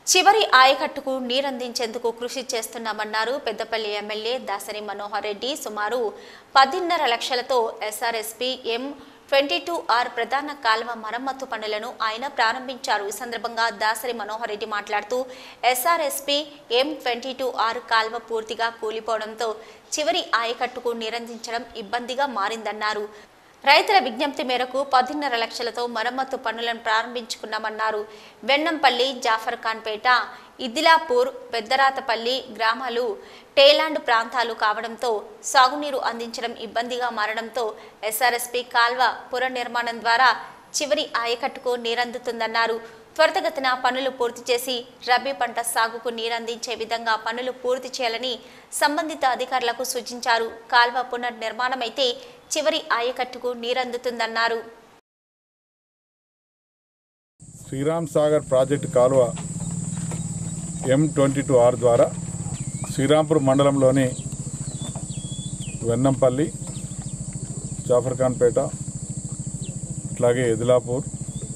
చివరి ఆయకట్టుకు నీరందించేందుకు కృషి చేస్తున్నామన్నారు పెద్దపల్లి ఎమ్మెల్యే దాసరి మనోహర్ రెడ్డి. సుమారు 10.5 లక్షలతో ఎస్ఆర్ఎస్పీ M22R ప్రధాన కాలువ మరమ్మతు పనులను ఆయన ప్రారంభించారు. ఈ సందర్భంగా దాసరి మనోహర్ రెడ్డి మాట్లాడుతూ ఎస్ఆర్ఎస్పీ M22R కాలువ పూర్తిగా కూలిపోవడంతో చివరి ఆయకట్టుకు నీరందించడం ఇబ్బందిగా మారిందన్నారు. రైతుల విజ్ఞప్తి మేరకు 10.5 లక్షలతో మరమ్మతు పనులను ప్రారంభించుకున్నామన్నారు. వెన్నంపల్లి, జాఫర్ఖాన్పేట, ఇదిలాపూర్, పెద్దరాతపల్లి గ్రామాలు టేలాండ్ ప్రాంతాలు కావడంతో సాగునీరు అందించడం ఇబ్బందిగా మారడంతో ఎస్ఆర్ఎస్పీ కాల్వ పునర్నిర్మాణం ద్వారా చివరి ఆయకట్టుకు నీరందుతుందన్నారు. త్వరితగతిన పనులు పూర్తి చేసి రబీ పంట సాగుకు నీరందించే విధంగా పనులు పూర్తి చేయాలని సంబంధిత అధికారులకు సూచించారు. కాల్వ పునర్నిర్మాణమైతే చివరి ఆయకట్టుకు నీరందుతుందన్నారు. శ్రీరామ్ సాగర్ ప్రాజెక్టు కాలువ M22R ద్వారా శ్రీరాంపూర్ మండలంలోని వెన్నంపల్లి, జాఫర్ఖాన్పేట, అట్లాగే ఇదిలాపూర్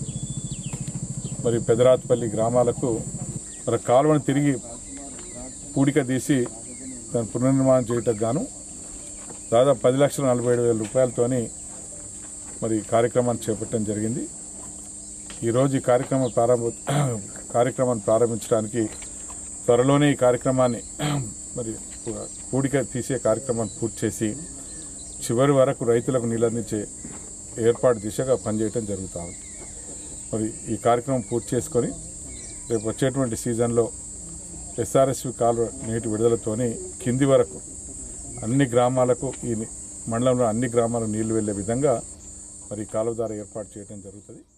మరియు పెదరాతపల్లి గ్రామాలకు మరి కాలువను తిరిగి పూడిక తీసి దాన్ని పునర్నిర్మాణం చేయటకు గాను దాదాపు 10,47,000 రూపాయలతోని మరి కార్యక్రమాన్ని చేపట్టడం జరిగింది. ఈరోజు ఈ కార్యక్రమాన్ని ప్రారంభించడానికి త్వరలోనే ఈ కార్యక్రమాన్ని మరి పూడిక తీసే కార్యక్రమాన్ని పూర్తి చేసి చివరి వరకు రైతులకు నీళ్ళందించే ఏర్పాటు దిశగా పనిచేయడం జరుగుతుంది. మరి ఈ కార్యక్రమం పూర్తి చేసుకొని రేపు వచ్చేటువంటి సీజన్లో ఎస్ఆర్ఎస్వి కాలువ నీటి విడుదలతోని కింది వరకు అన్ని గ్రామాలకు ఈ మండలంలో అన్ని గ్రామాలకు నీళ్లు వెళ్లే విధంగా మరి కాలువ ద్వారా ఏర్పాటు చేయడం జరుగుతుంది.